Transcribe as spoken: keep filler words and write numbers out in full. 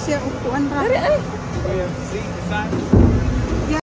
siya upuan ra. Dari ay. See, the sign.